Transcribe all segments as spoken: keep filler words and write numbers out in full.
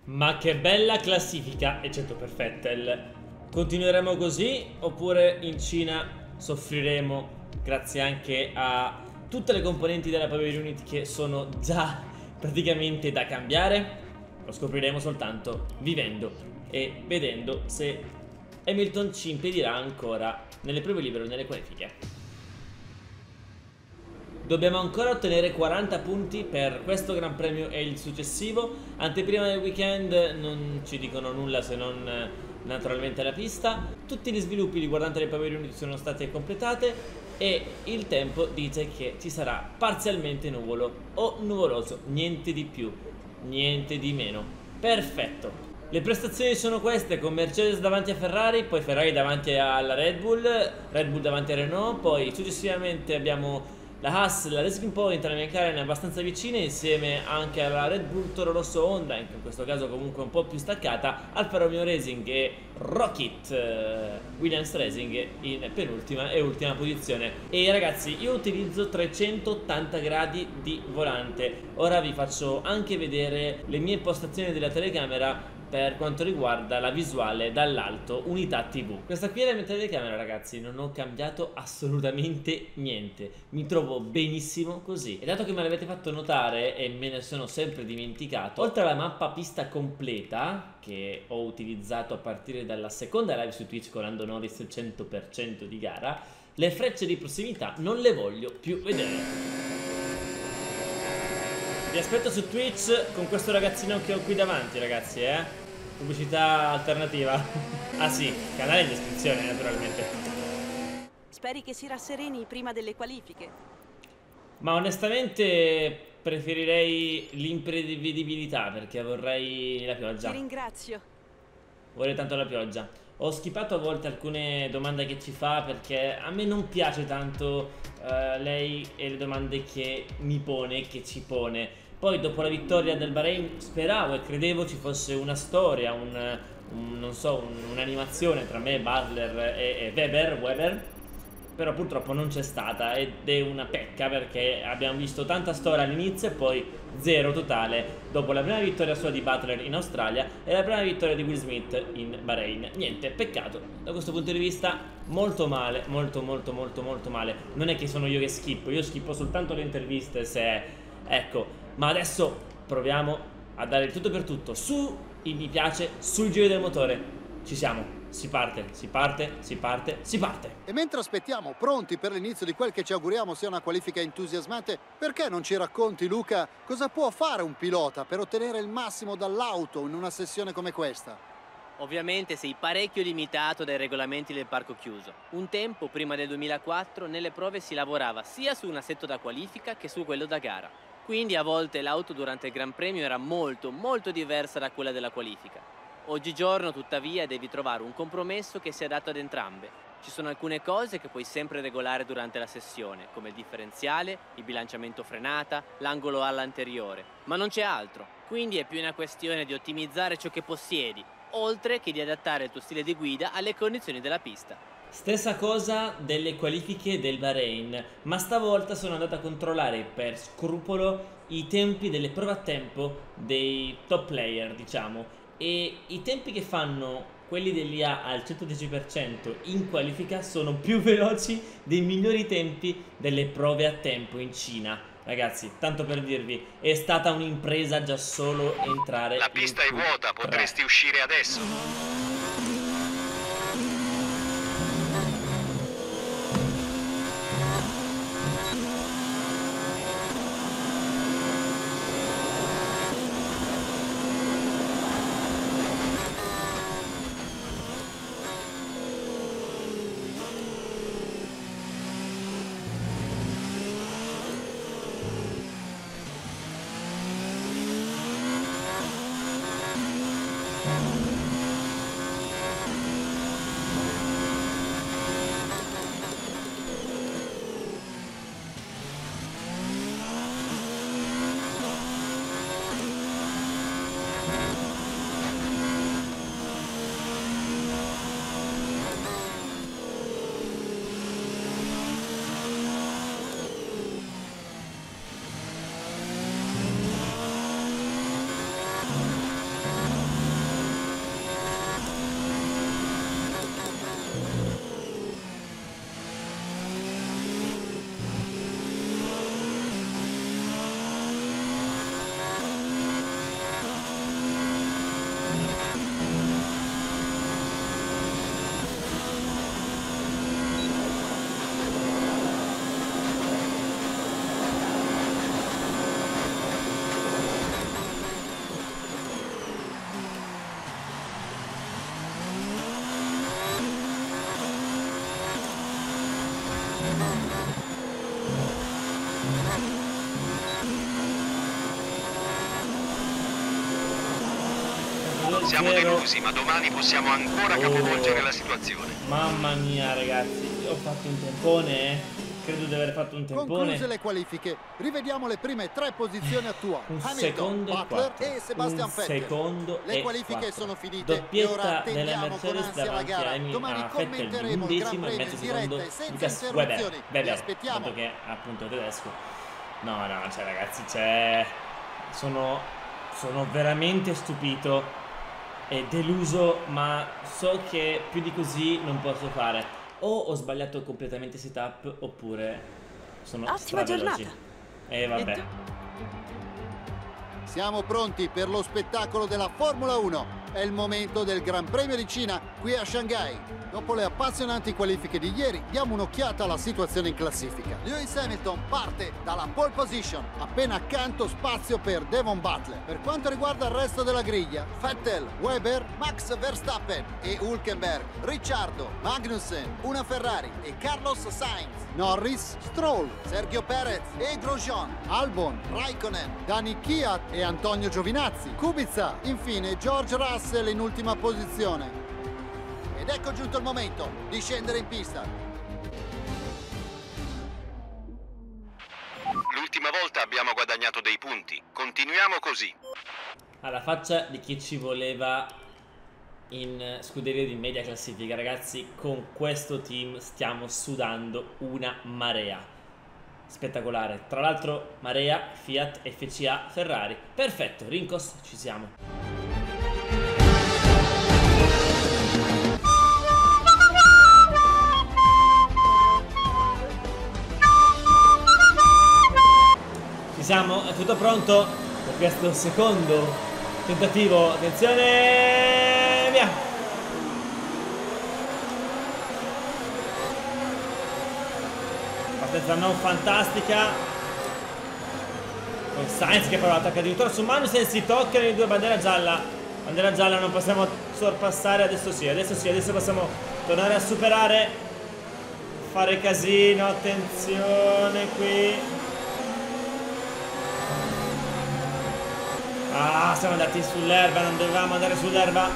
Ma che bella classifica, eccetto per Vettel. Continueremo così oppure in Cina soffriremo grazie anche a tutte le componenti della Power Unit che sono già praticamente da cambiare? Lo scopriremo soltanto vivendo e vedendo se Hamilton ci impedirà ancora nelle prove libere o nelle qualifiche. Dobbiamo ancora ottenere quaranta punti per questo Gran Premio e il successivo. Anteprima del weekend non ci dicono nulla se non naturalmente la pista. Tutti gli sviluppi riguardanti le Power Unit sono state completate e il tempo dice che ci sarà parzialmente nuvolo o nuvoloso, niente di più, niente di meno. Perfetto. Le prestazioni sono queste, con Mercedes davanti a Ferrari, poi Ferrari davanti alla Red Bull, Red Bull davanti a Renault, poi successivamente abbiamo la Haas, la Racing Point, la McLaren abbastanza vicine, insieme anche alla Red Bull Toro Rosso Honda, in questo caso comunque un po' più staccata, Alfa Romeo Racing e Rocket eh, Williams Racing in penultima e ultima posizione. E ragazzi, io utilizzo trecentottanta gradi di volante. Ora vi faccio anche vedere le mie impostazioni della telecamera per quanto riguarda la visuale dall'alto, unità tivù. Questa qui è la mia telecamera, ragazzi, non ho cambiato assolutamente niente, mi trovo benissimo così. E dato che me l'avete fatto notare e me ne sono sempre dimenticato, oltre alla mappa pista completa che ho utilizzato a partire dalla seconda live su Twitch con Lando Norris cento per cento di gara, le frecce di prossimità non le voglio più vedere. Vi aspetto su Twitch con questo ragazzino che ho qui davanti, ragazzi, eh. Pubblicità alternativa. Ah sì, canale in descrizione, naturalmente. Speri che si rassereni prima delle qualifiche? Ma onestamente preferirei l'imprevedibilità, perché vorrei la pioggia. Ti ringrazio. Vorrei tanto la pioggia. Ho skippato a volte alcune domande che ci fa perché a me non piace tanto uh, lei e le domande che mi pone, che ci pone. Poi dopo la vittoria del Bahrain speravo e credevo ci fosse una storia, un, un, non so, un, un'animazione tra me, Butler e, e Weber, Weber. Però purtroppo non c'è stata ed è una pecca perché abbiamo visto tanta storia all'inizio e poi zero totale dopo la prima vittoria sua di Butler in Australia e la prima vittoria di Will Smith in Bahrain. Niente, peccato. Da questo punto di vista molto male, molto molto molto molto male. Non è che sono io che schippo, io schippo soltanto le interviste se... ecco, ma adesso proviamo a dare il tutto per tutto su il mi piace, sul giro del motore. Ci siamo. Si parte, si parte, si parte, si parte. E mentre aspettiamo, pronti per l'inizio di quel che ci auguriamo sia una qualifica entusiasmante, perché non ci racconti, Luca, cosa può fare un pilota per ottenere il massimo dall'auto in una sessione come questa? Ovviamente sei parecchio limitato dai regolamenti del parco chiuso. Un tempo, prima del duemilaquattro, nelle prove si lavorava sia su un assetto da qualifica che su quello da gara. Quindi a volte l'auto durante il Gran Premio era molto, molto diversa da quella della qualifica. Oggigiorno, tuttavia, devi trovare un compromesso che sia adatto ad entrambe. Ci sono alcune cose che puoi sempre regolare durante la sessione, come il differenziale, il bilanciamento frenata, l'angolo alla anteriore, ma non c'è altro. Quindi è più una questione di ottimizzare ciò che possiedi, oltre che di adattare il tuo stile di guida alle condizioni della pista. Stessa cosa delle qualifiche del Bahrain, ma stavolta sono andato a controllare per scrupolo i tempi delle prove a tempo dei top player, diciamo. E i tempi che fanno quelli dell'I A al centodieci per cento in qualifica sono più veloci dei migliori tempi delle prove a tempo in Cina. Ragazzi, tanto per dirvi, è stata un'impresa già solo entrare. La pista è vuota, potresti uscire adesso. Siamo delusi, ma domani possiamo ancora capovolgere la situazione. Mamma mia, ragazzi, ho fatto un tempone, eh. Credo di aver fatto un tempone. Concluse le qualifiche, rivediamo le prime tre posizioni attuali. Un Hamilton, secondo e Butler quattro. e Sebastian Un Vettel. secondo Le e qualifiche quattro. sono finite Doppietta e ora attendiamo della con Mercedes ansia la davanti gara. a Emi- Domani a Vettel di commenteremo il Gran undicimo e Premio mezzo in secondo diretta e senza Lucas interruzioni. Weber. Vi Weber, aspettiamo. tanto che appunto è tedesco. No, no, cioè ragazzi, c'è... Sono... Sono veramente stupito e deluso, ma so che più di così non posso fare. O ho sbagliato completamente setup, oppure sono Ottima straveloci. giornata. E vabbè. Siamo pronti per lo spettacolo della Formula uno. È il momento del Gran Premio di Cina qui a Shanghai. Dopo le appassionanti qualifiche di ieri, diamo un'occhiata alla situazione in classifica. Lewis Hamilton parte dalla pole position, appena accanto spazio per Devon Butler. Per quanto riguarda il resto della griglia, Vettel, Weber, Max Verstappen e Hülkenberg, Ricciardo, Magnussen, una Ferrari e Carlos Sainz, Norris, Stroll, Sergio Perez e Grosjean, Albon, Raikkonen, Dani Kvyat e Antonio Giovinazzi, Kubica, infine George Russell in ultima posizione. Ed ecco giunto il momento di scendere in pista. L'ultima volta abbiamo guadagnato dei punti. Continuiamo così. Alla faccia di chi ci voleva in scuderia di media classifica, ragazzi, con questo team stiamo sudando una marea. Spettacolare. Tra l'altro marea, Fiat, F C A, Ferrari. Perfetto, Rincos, ci siamo. Siamo, è tutto pronto per questo secondo tentativo. Attenzione, via. Partenza non fantastica con Sainz che però attacca addirittura su Magnussen, si toccano i due. Bandiera gialla, bandera gialla, non possiamo sorpassare. Adesso sì, adesso sì, adesso possiamo tornare a superare, fare casino. Attenzione qui. Ah, siamo andati sull'erba, non dovevamo andare sull'erba.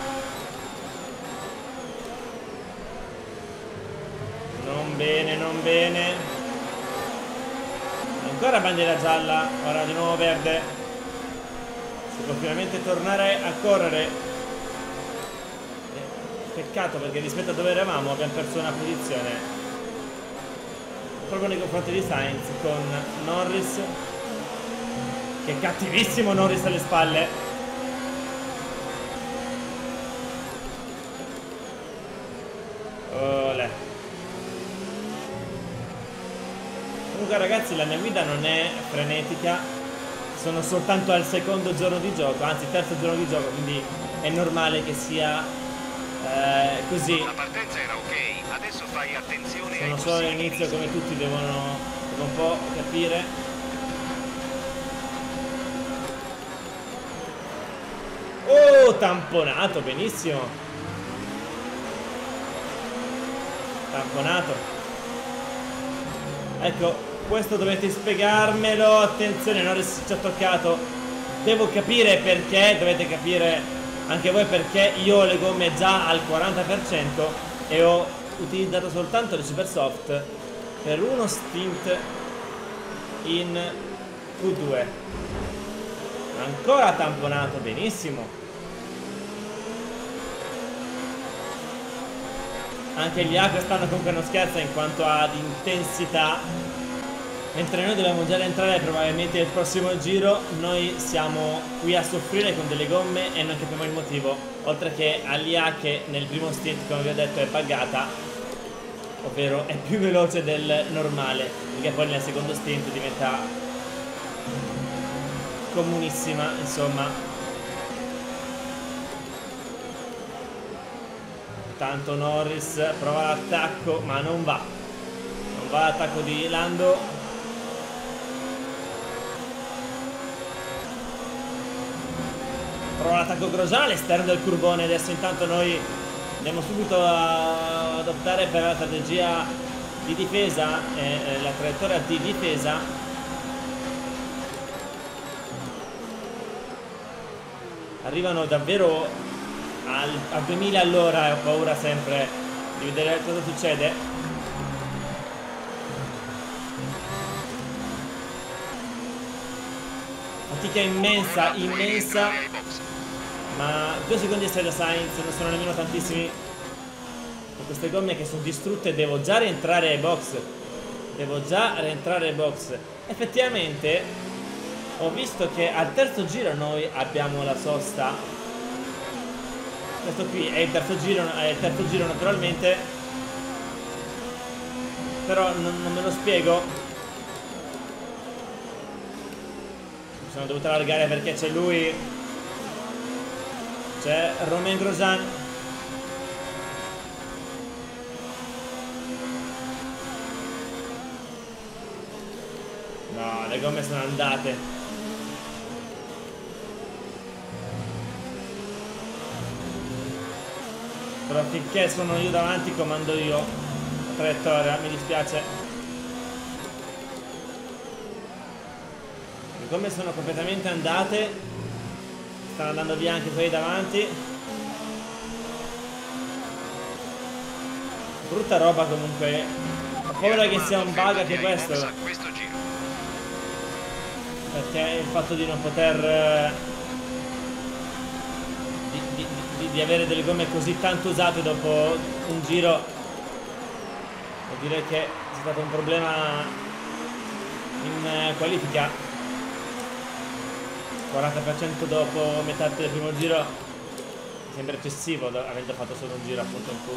Non bene, non bene. Ancora bandiera gialla, ora di nuovo verde. Si può finalmente tornare a correre. Peccato perché rispetto a dove eravamo abbiamo perso una posizione proprio nei confronti di Sainz con Norris. Che cattivissimo Norris alle spalle. Olè. Comunque ragazzi, la mia guida non è frenetica. Sono soltanto al secondo giorno di gioco, anzi terzo giorno di gioco, quindi è normale che sia eh, così. La partenza era ok, adesso fai attenzione. Sono ai solo possibili all'inizio, rischi. come tutti devono, devono un po' capire. Oh, tamponato, benissimo. Tamponato. Ecco, questo dovete spiegarmelo. Attenzione, Norris ci ha toccato. Devo capire perché, dovete capire anche voi perché io ho le gomme già al quaranta per cento e ho utilizzato soltanto le super soft per uno stint in Q due. Ancora tamponato, benissimo. Anche gli A quest'anno comunque non scherza in quanto ad intensità. Mentre noi dobbiamo già entrare probabilmente il prossimo giro, noi siamo qui a soffrire con delle gomme e non capiamo il motivo. Oltre che all'I A che nel primo stint, come vi ho detto, è buggata, ovvero è più veloce del normale, perché poi nel secondo stint diventa comunissima, insomma. Tanto Norris prova l'attacco, ma non va. Non va l'attacco di Lando. Prova l'attacco Grosjean all'esterno del curbone. Adesso intanto noi andiamo subito a- ad optare per la strategia di difesa, eh, la traiettoria di difesa arrivano davvero al, a duemila all'ora e ho paura sempre di vedere cosa succede. Fatica immensa, immensa, ma due secondi e sei da Sainz, non sono nemmeno tantissimi. Con queste gomme che sono distrutte devo già rientrare ai box. Devo già rientrare ai box. Effettivamente ho visto che al terzo giro noi abbiamo la sosta. Questo qui è il terzo giro, è il terzo giro naturalmente. Però non, non me lo spiego. Mi sono dovuto allargare perché c'è lui. C'è Romain Grosjean. No, le gomme sono andate. Però finché sono io davanti comando io la traiettoria, mi dispiace. Le gomme sono completamente andate. Stanno andando via anche quelli davanti. Brutta roba comunque. Ho paura che sia un bug anche questo. Perché il fatto di non poter di, di, di, di avere delle gomme così tanto usate dopo un giro vuol dire che c'è stato un problema in qualifica. Quaranta per cento dopo metà del primo giro sembra eccessivo, avendo fatto solo un giro appunto in Q.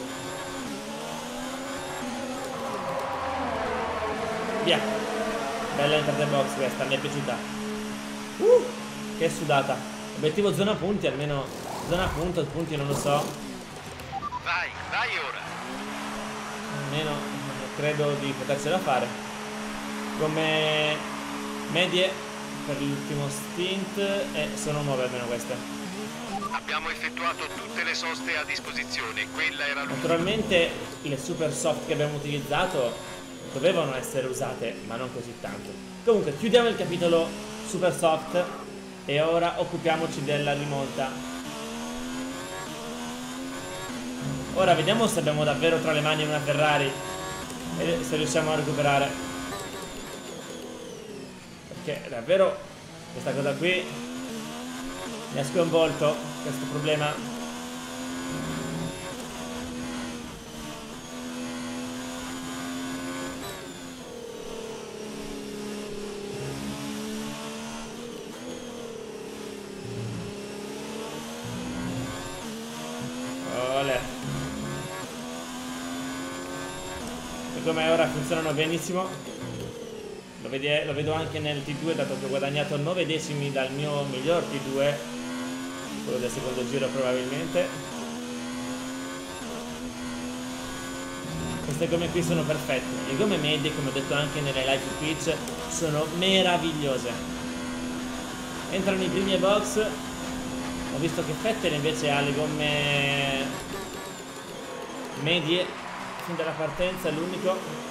Via. Bella entrata in box questa, mi è piaciuta. Uh, che sudata. Obiettivo zona punti, almeno zona punto, punti non lo so. Vai, vai ora. Almeno credo di potercela fare. Come medie per l'ultimo stint e sono nuove almeno queste. Abbiamo effettuato tutte le soste a disposizione, quella era l'ultima. Naturalmente le super soft che abbiamo utilizzato dovevano essere usate, ma non così tanto. Comunque chiudiamo il capitolo super soft e ora occupiamoci della rimonta. Ora vediamo se abbiamo davvero tra le mani una Ferrari e se riusciamo a recuperare, perché davvero questa cosa qui mi ha sconvolto, questo problema. Come ora funzionano benissimo. Lo, vede, lo vedo anche nel T due, dato che ho guadagnato nove decimi dal mio miglior T due, quello del secondo giro probabilmente. Queste gomme qui sono perfette. Le gomme medie, come ho detto anche nelle live su Twitch, sono meravigliose. Entrano i primi box. Ho visto che Vettel invece ha le gomme medie fin dalla partenza, è l'unico.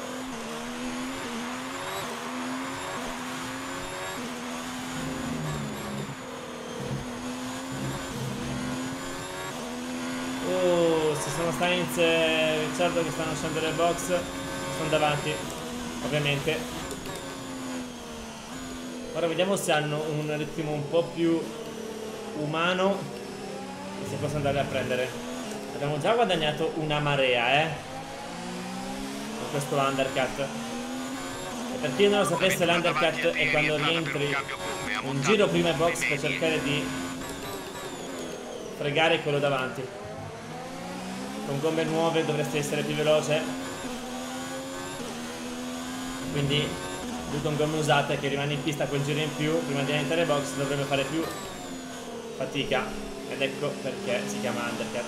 Oh, ci sono Sainz e Ricciardo che stanno uscendo dal box, sono davanti ovviamente. Ora vediamo se hanno un ritmo un po' più umano e se posso andare a prendere. Abbiamo già guadagnato una marea, eh, questo undercut. E per chi non lo sapesse, l'undercut è quando rientri un giro prima ai box per cercare di fregare quello davanti. Con gomme nuove dovresti essere più veloce, quindi lui con gomme usate che rimane in pista quel giro in più prima di entrare ai box dovrebbe fare più fatica, ed ecco perché si chiama undercut.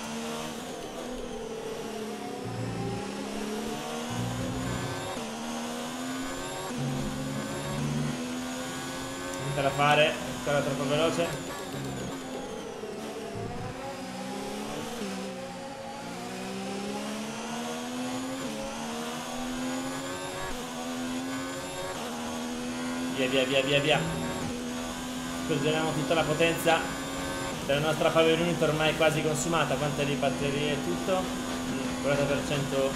Da fare, ancora troppo veloce. Via, via, via, via, via. Scorgeriamo tutta la potenza della nostra Power Unit ormai quasi consumata. Quante di batterie e tutto? quaranta per cento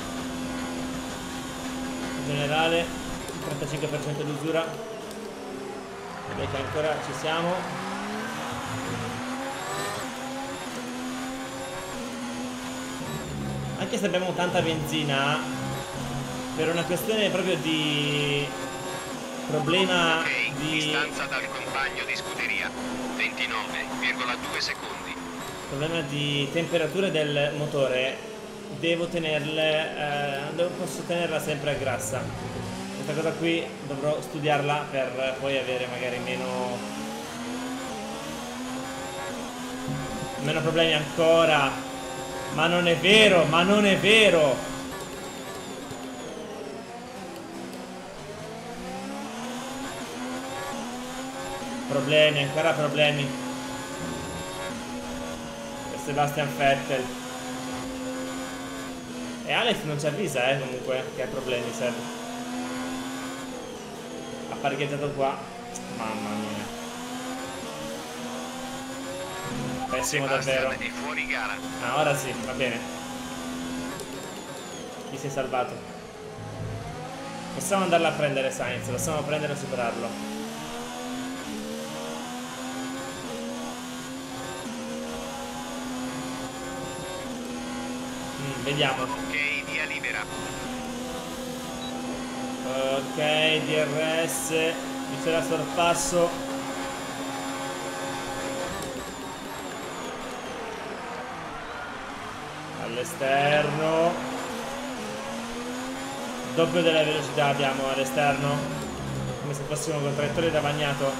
generale, trentacinque per cento di usura. Vedete che ancora ci siamo. Anche se abbiamo tanta benzina, per una questione proprio di problema Ok, di distanza dal compagno di scuderia, ventinove virgola due secondi. problema di temperatura del motore, devo tenerle, eh, devo, posso tenerla sempre a grassa. Questa cosa qui dovrò studiarla per poi avere magari meno meno problemi ancora. Ma non è vero, ma non è vero. Problemi, ancora problemi per Sebastian Vettel. E Alex non ci avvisa, eh, comunque, che ha problemi, Seb. Ha parcheggiato qua. Mamma mia. Pessimo davvero. Sebastian è fuori gara. Ah, ora sì, va bene. Chi si è salvato? Possiamo andarla a prendere Sainz, possiamo prendere e superarlo. Vediamo. Ok, via libera. Ok, D R S, vicerà sorpasso. All'esterno. Doppio della velocità abbiamo all'esterno. Come se fossimo con traiettoria da bagnato.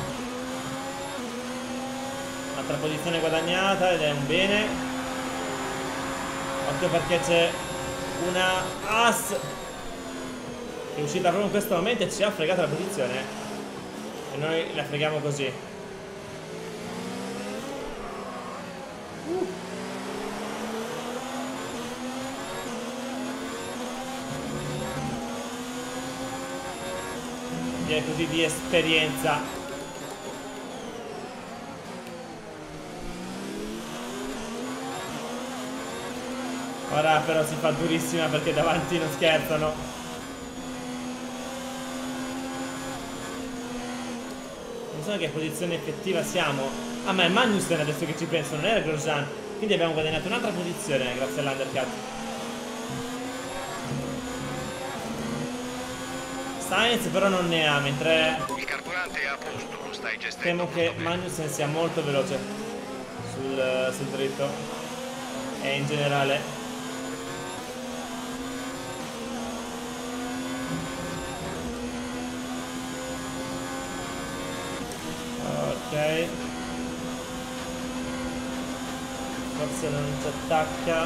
Altra posizione guadagnata ed è un bene. Occhio perché c'è una Haas che è uscita proprio in questo momento e ci ha fregato la posizione. E noi la freghiamo così. Uh. Via così di esperienza. Ora però si fa durissima perché davanti non scherzano. Non so che posizione effettiva siamo. Ah, ma è Magnussen adesso che ci penso, non era Grosjean. Quindi abbiamo guadagnato un'altra posizione grazie all'undercut. Sainz però non ne ha, mentre Il carburante è a posto, lo stai gestendo. temo che molto bene. Magnussen sia molto veloce sul, sul dritto e in generale. Ok, forse non ci attacca.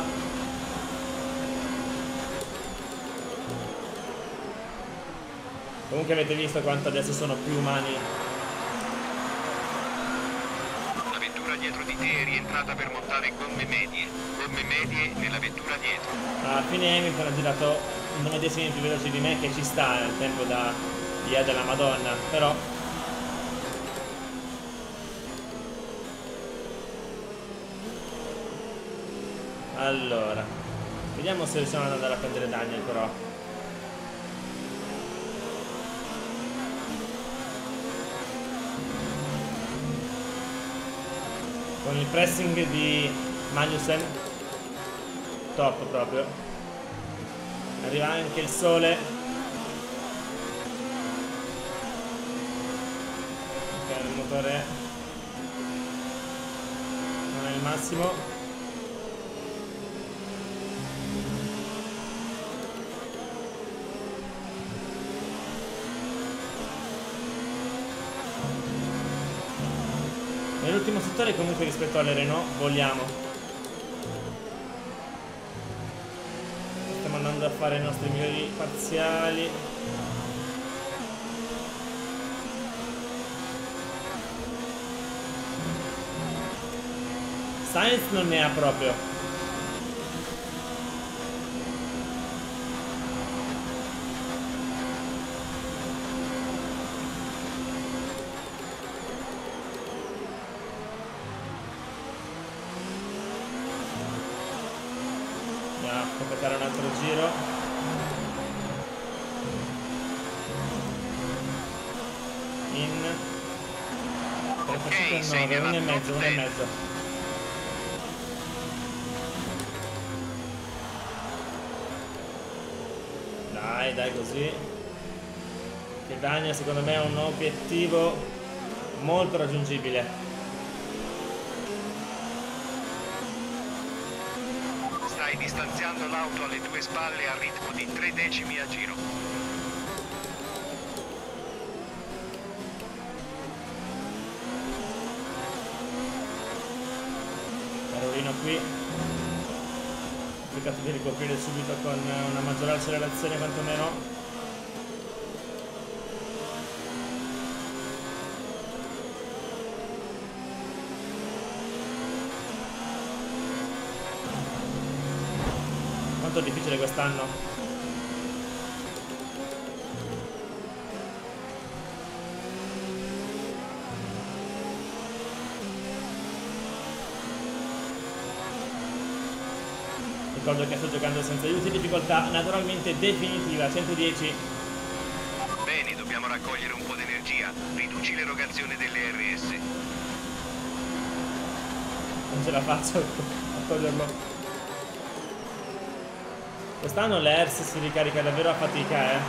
Comunque avete visto quanto adesso sono più umani. La vettura dietro di te è rientrata per montare gomme medie. Gomme medie nella vettura dietro. Alla fine Hamilton ha girato nove decimi più veloci di me, che ci sta nel tempo da via della Madonna, però allora, vediamo se riusciamo ad andare a prendere Daniel però. Con il pressing di Magnussen, top proprio. Arriva anche il sole. Ok, il motore non è il massimo. Nell'ultimo settore comunque rispetto alle Renault vogliamo. Stiamo andando a fare i nostri migliori parziali. Sainz non ne ha proprio. Ok, sei nove, nella uno e mezzo, top uno e dieci. mezzo. Dai, dai così. Che Daniel secondo me è un obiettivo molto raggiungibile. Stai distanziando l'auto alle tue spalle a ritmo di tre decimi a giro. Carolino qui. Ho cercato di ricoprire subito con una maggiore accelerazione quantomeno. Quanto è difficile quest'anno. Ricordo che sto giocando senza aiuti, difficoltà naturalmente definitiva, centodieci. Bene, dobbiamo raccogliere un po' di energia. Riduci l'erogazione delle R S. Non ce la faccio a toglierlo. Quest'anno l'E R S si ricarica davvero a fatica, eh.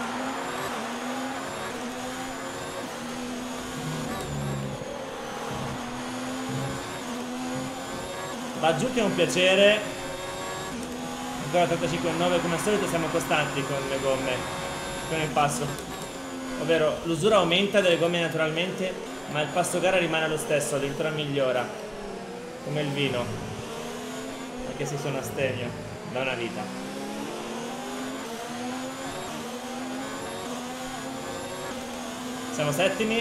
Va giù che è un piacere. Ancora trentacinque virgola nove, come al solito siamo costanti con le gomme, con il passo. Ovvero l'usura aumenta delle gomme naturalmente, ma il passo gara rimane lo stesso, addirittura migliora. Come il vino. Anche se sono astemio da una vita. Siamo settimi.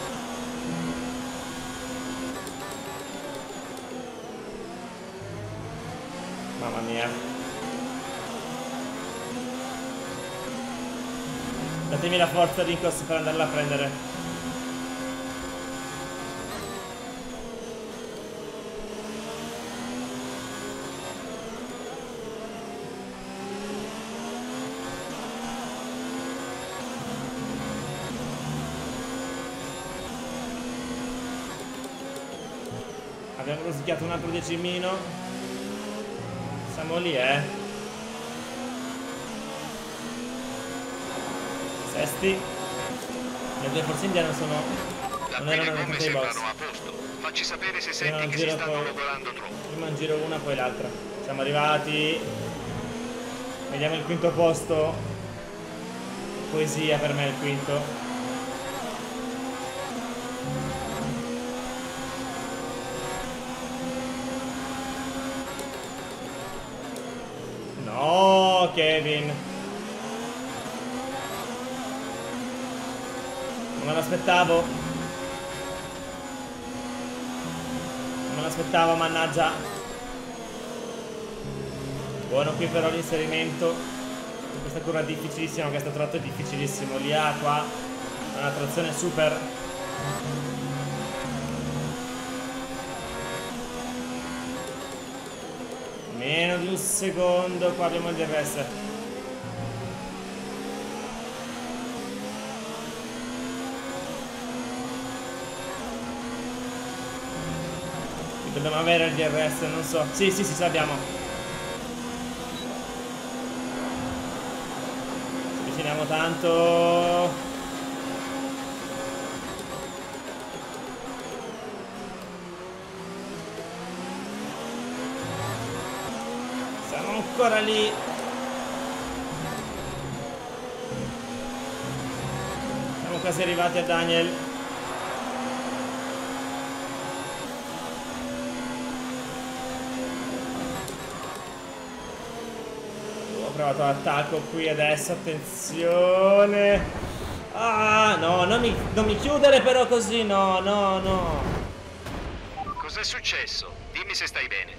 Mamma mia. Datemi la forza di incorso per andarla a prendere. Abbiamo rosicchiato un altro decimino. Siamo lì, eh. Sesti. Le due forze indiane sono. Da Non qui le erano gomme nei box. sembrano a posto. Facci sapere se Prima senti un che si giro stanno poi- logorando troppo. Prima un giro una, poi l'altra. Siamo arrivati. Vediamo il quinto posto. Poesia per me il quinto. No, Kevin. Non me l'aspettavo. Non me l'aspettavo, mannaggia. Buono qui però l'inserimento. Questa curva è difficilissima, questo tratto è difficilissimo. Lì ha qua una trazione super. Meno di un secondo, qua abbiamo il D R S. Dobbiamo avere il D R S, non so. Sì, sì, sì, ce l'abbiamo. Ci avviciniamo tanto. Siamo ancora lì. Siamo quasi arrivati a Daniel. Ho provato l'attacco qui adesso, attenzione. Ah, no, non mi, non mi chiudere però così, no, no, no. Cos'è successo? Dimmi se stai bene.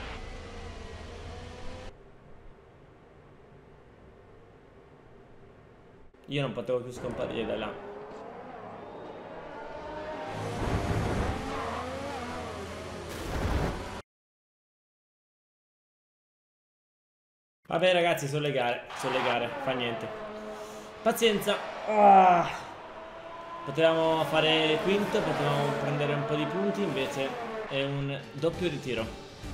Io non potevo più scomparire da là. Vabbè ragazzi, sono le gare, sono le gare, fa niente. Pazienza. Ah. Potevamo fare quinto, potevamo prendere un po' di punti, invece è un doppio ritiro.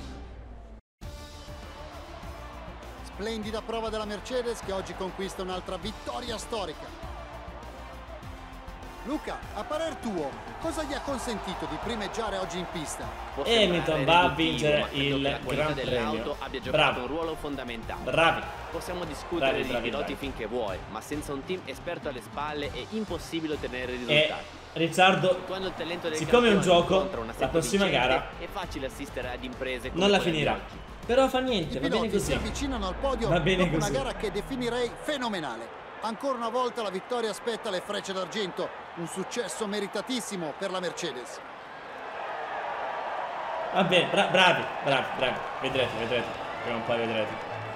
Splendida prova della Mercedes che oggi conquista un'altra vittoria storica. Luca, a parer tuo, cosa gli ha consentito di primeggiare oggi in pista? Hamilton va a vincere il Gran Premio. Abbia giocato Bravo. un ruolo fondamentale. Bravi. Possiamo discutere Bravi, di bravi, piloti bravi. finché vuoi, ma senza un team esperto alle spalle è impossibile ottenere E risultati. Ricciardo, Quando il talento del siccome è un campione gioco, incontra un la assetto prossima vincente, gara è facile assistere ad imprese come non la quella di finirà. oggi. Però fa I niente, va bene piloti si così. avvicinano al podio Va bene dopo così. una gara che definirei fenomenale. Ancora una volta la vittoria aspetta le frecce d'argento, un successo meritatissimo per la Mercedes. Va bene, bra bravi, bravi, bravi. Vedrete, vedrete. Prima un po' vedrete.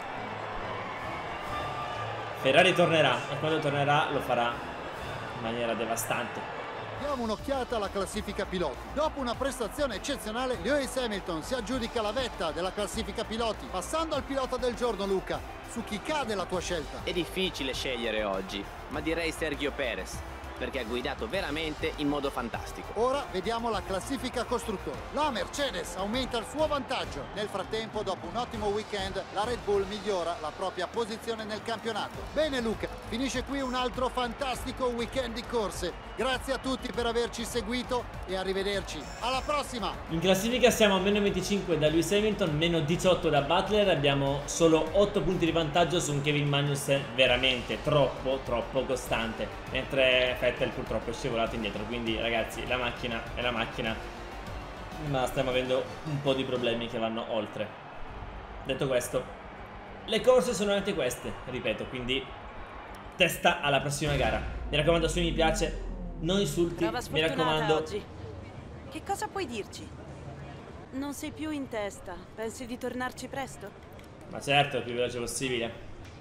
Ferrari tornerà e quando tornerà lo farà in maniera devastante. Diamo un'occhiata alla classifica piloti. Dopo una prestazione eccezionale, Lewis Hamilton si aggiudica la vetta della classifica piloti. Passando al pilota del giorno, Luca, su chi cade la tua scelta? È difficile scegliere oggi, ma direi Sergio Perez, perché ha guidato veramente in modo fantastico. Ora vediamo la classifica costruttori. La Mercedes aumenta il suo vantaggio. Nel frattempo, dopo un ottimo weekend, la Red Bull migliora la propria posizione nel campionato. Bene Luca, finisce qui un altro fantastico weekend di corse. Grazie a tutti per averci seguito e arrivederci. Alla prossima! In classifica siamo a meno venticinque da Lewis Hamilton, meno diciotto da Butler. Abbiamo solo otto punti di vantaggio su un Kevin Magnussen veramente troppo, troppo costante. Mentre Vettel purtroppo è scivolato indietro. Quindi ragazzi, la macchina è la macchina, ma stiamo avendo un po' di problemi che vanno oltre. Detto questo, le corse sono anche queste, ripeto, quindi testa alla prossima gara. Mi raccomando, su mi piace, non insulti, Prova mi sfortunata raccomando. oggi. Che cosa puoi dirci? Non sei più in testa. Pensi di tornarci presto? Ma certo, il più veloce possibile.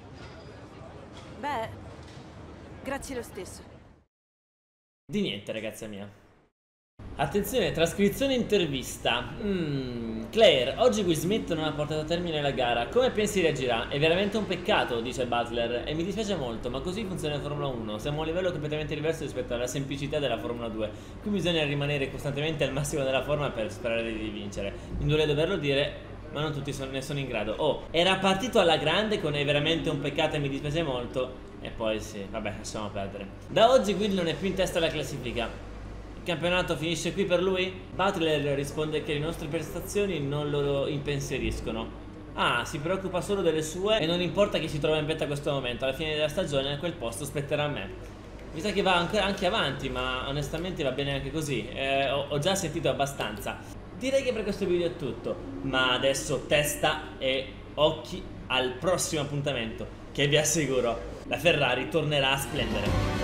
Beh, grazie lo stesso. Di niente, ragazza mia. Attenzione, trascrizione intervista. mm, Claire, oggi Will Smith non ha portato a termine la gara. Come pensi reagirà? È veramente un peccato, dice Butler. E mi dispiace molto, ma così funziona la Formula uno. Siamo a un livello completamente diverso rispetto alla semplicità della Formula due. Qui bisogna rimanere costantemente al massimo della forma per sperare di vincere. Mi duole doverlo dire, ma non tutti ne sono in grado. Oh, era partito alla grande con è veramente un peccato e mi dispiace molto. E poi sì, vabbè, lasciamo perdere. Da oggi Will non è più in testa alla classifica. Il campionato finisce qui per lui? Butler risponde che le nostre prestazioni non lo impensieriscono. Ah, si preoccupa solo delle sue e non importa chi si trova in vetta a questo momento. Alla fine della stagione quel posto spetterà a me. Mi sa che va ancora anche avanti, ma onestamente va bene anche così. eh, ho, ho già sentito abbastanza. Direi che per questo video è tutto, ma adesso testa e occhi al prossimo appuntamento, che vi assicuro la Ferrari tornerà a splendere.